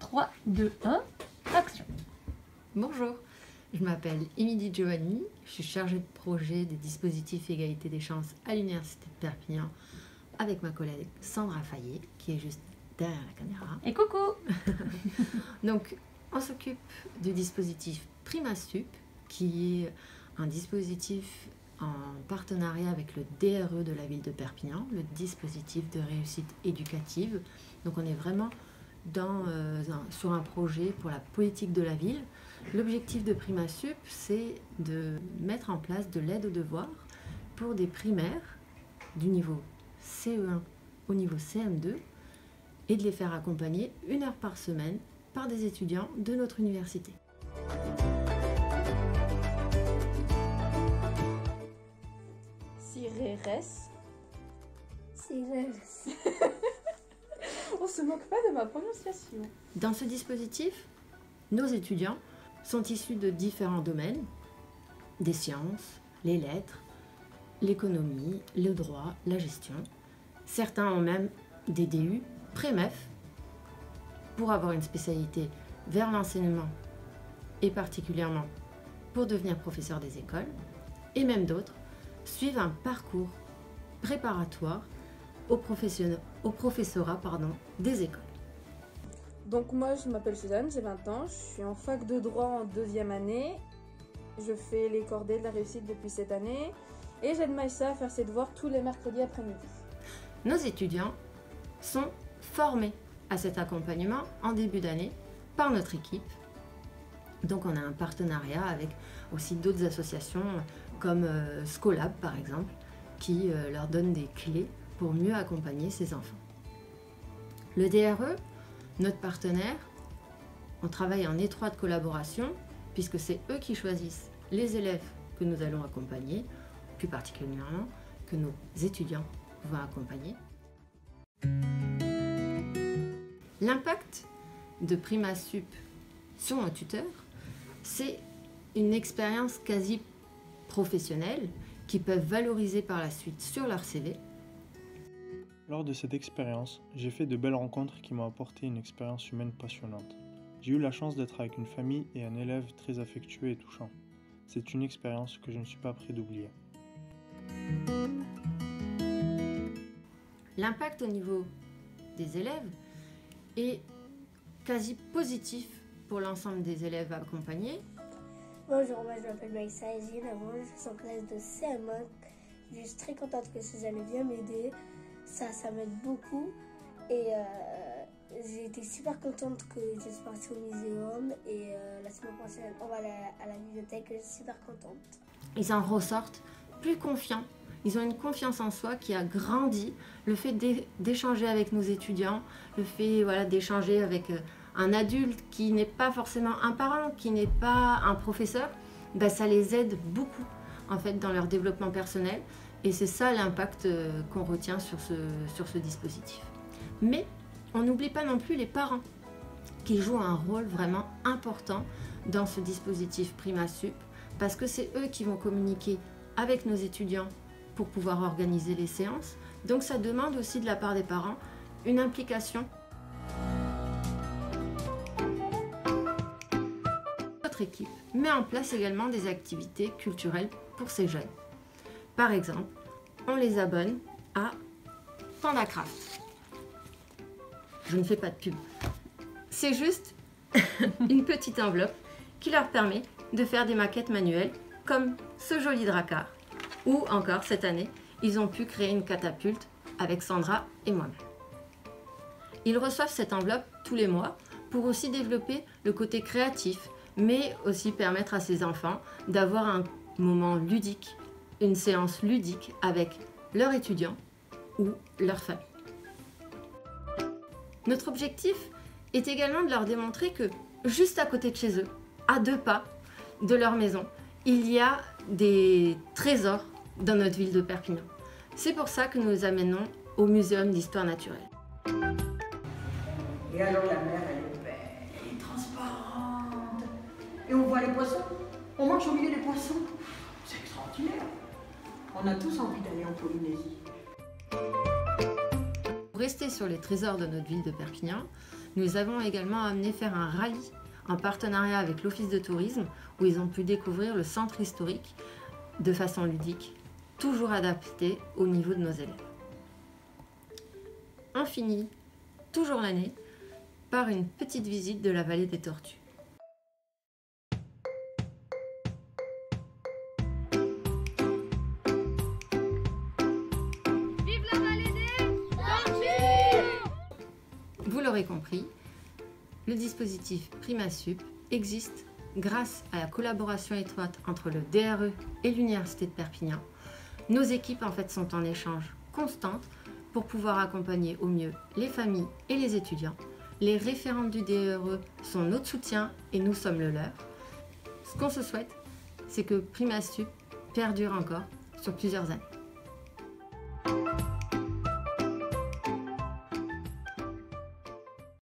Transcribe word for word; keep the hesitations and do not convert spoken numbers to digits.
trois, deux, un, action. Bonjour, je m'appelle Émilie Giovanni, je suis chargée de projet des dispositifs égalité des chances à l'Université de Perpignan avec ma collègue Sandra Fayet qui est juste derrière la caméra. Et coucou. Donc, on s'occupe du dispositif PrimaSup qui est un dispositif en partenariat avec le D R E de la ville de Perpignan, le dispositif de réussite éducative. Donc on est vraiment dans, euh, un, sur un projet pour la politique de la ville. L'objectif de PrimaSup, c'est de mettre en place de l'aide aux devoirs pour des primaires du niveau C E un au niveau C M deux et de les faire accompagner une heure par semaine par des étudiants de notre université. Cireres. Cireres. On se moque pas de ma prononciation. Dans ce dispositif, nos étudiants sont issus de différents domaines, des sciences, les lettres, l'économie, le droit, la gestion. Certains ont même des D U pré-M E F pour avoir une spécialité vers l'enseignement et particulièrement pour devenir professeur des écoles. Et même d'autres suivent un parcours préparatoire au, au professorat pardon, des écoles. Donc moi je m'appelle Suzanne, j'ai vingt ans, je suis en fac de droit en deuxième année. Je fais les cordées de la réussite depuis cette année et j'aide Maïssa à faire ses devoirs tous les mercredis après-midi. Nos étudiants sont formés à cet accompagnement en début d'année par notre équipe. Donc on a un partenariat avec aussi d'autres associations comme euh, Scolab par exemple, qui euh, leur donne des clés pour mieux accompagner ces enfants. Le D R E, notre partenaire, on travaille en étroite collaboration puisque c'est eux qui choisissent les élèves que nous allons accompagner, plus particulièrement que nos étudiants vont accompagner. L'impact de PrimaSup sur nos tuteurs, c'est une expérience quasi professionnelle qu'ils peuvent valoriser par la suite sur leur C V. Lors de cette expérience, j'ai fait de belles rencontres qui m'ont apporté une expérience humaine passionnante. J'ai eu la chance d'être avec une famille et un élève très affectueux et touchant. C'est une expérience que je ne suis pas prêt d'oublier. L'impact au niveau des élèves est quasi positif pour l'ensemble des élèves accompagnés. Bonjour, moi je m'appelle Maïssa et j'ai neuf ans, je suis en classe de C M un. Je suis très contente que Suzanne vienne m'aider. Ça, ça m'aide beaucoup. Et euh, j'ai été super contente que je suis partie au muséum. Et euh, la semaine prochaine, on va aller à la bibliothèque. Je suis super contente. Ils en ressortent plus confiants. Ils ont une confiance en soi qui a grandi. Le fait d'échanger avec nos étudiants, le fait voilà, d'échanger avec un adulte qui n'est pas forcément un parent, qui n'est pas un professeur, ben ça les aide beaucoup en fait, dans leur développement personnel. Et c'est ça l'impact qu'on retient sur ce, sur ce dispositif. Mais on n'oublie pas non plus les parents qui jouent un rôle vraiment important dans ce dispositif PrimaSup parce que c'est eux qui vont communiquer avec nos étudiants pour pouvoir organiser les séances. Donc ça demande aussi de la part des parents une implication. Notre équipe met en place également des activités culturelles pour ces jeunes. Par exemple, on les abonne à PandaCraft. Je ne fais pas de pub. C'est juste une petite enveloppe qui leur permet de faire des maquettes manuelles comme ce joli dracard. Ou encore cette année, ils ont pu créer une catapulte avec Sandra et moi-même. Ils reçoivent cette enveloppe tous les mois pour aussi développer le côté créatif, mais aussi permettre à ces enfants d'avoir un moment ludique, une séance ludique avec leurs étudiants ou leur famille. Notre objectif est également de leur démontrer que juste à côté de chez eux, à deux pas de leur maison, il y a des trésors dans notre ville de Perpignan. C'est pour ça que nous les amenons au Muséum d'Histoire Naturelle. Et alors la mer, elle est belle, elle est transparente. Et on voit les poissons, on marche au milieu des poissons. C'est extraordinaire. On a tous envie d'aller en Polynésie. Pour rester sur les trésors de notre ville de Perpignan, Nous avons également amené faire un rallye en partenariat avec l'Office de tourisme où ils ont pu découvrir le centre historique de façon ludique, toujours adapté au niveau de nos élèves. On finit toujours l'année par une petite visite de la vallée des Tortues. Vive la vallée des Tortues! Vous l'aurez compris, le dispositif PrimaSup existe grâce à la collaboration étroite entre le D R E et l'Université de Perpignan. Nos équipes en fait sont en échange constant pour pouvoir accompagner au mieux les familles et les étudiants. Les référentes du D R E sont notre soutien et nous sommes le leur. Ce qu'on se souhaite, c'est que PrimaSup perdure encore sur plusieurs années.